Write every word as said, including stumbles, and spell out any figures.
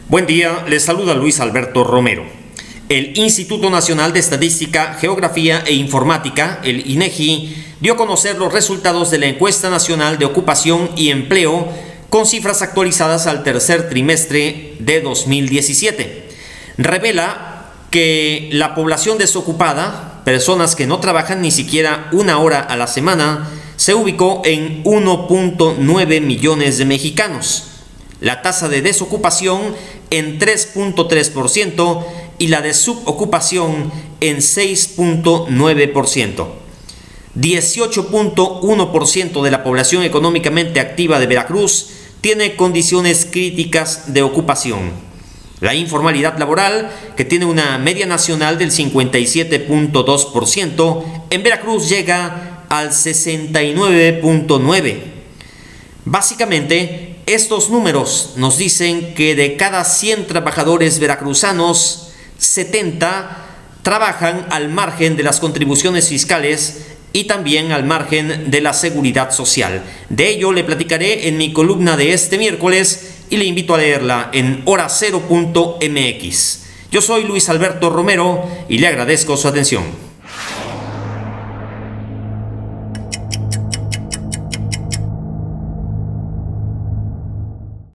Buen día, les saluda Luis Alberto Romero. El Instituto Nacional de Estadística, Geografía e Informática, el INEGI, dio a conocer los resultados de la Encuesta Nacional de Ocupación y Empleo con cifras actualizadas al tercer trimestre de dos mil diecisiete. Revela que la población desocupada, personas que no trabajan ni siquiera una hora a la semana, se ubicó en uno punto nueve millones de mexicanos. La tasa de desocupación en tres punto tres por ciento y la de subocupación en seis punto nueve por ciento. dieciocho punto uno por ciento de la población económicamente activa de Veracruz tiene condiciones críticas de ocupación. La informalidad laboral, que tiene una media nacional del cincuenta y siete punto dos por ciento, en Veracruz llega al sesenta y nueve punto nueve por ciento. Básicamente, estos números nos dicen que de cada cien trabajadores veracruzanos, setenta trabajan al margen de las contribuciones fiscales y también al margen de la seguridad social. De ello le platicaré en mi columna de este miércoles y le invito a leerla en hora cero punto m x. Yo soy Luis Alberto Romero y le agradezco su atención.